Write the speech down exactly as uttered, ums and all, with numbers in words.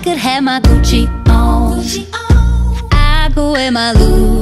could have my Gucci on, I could wear my Louis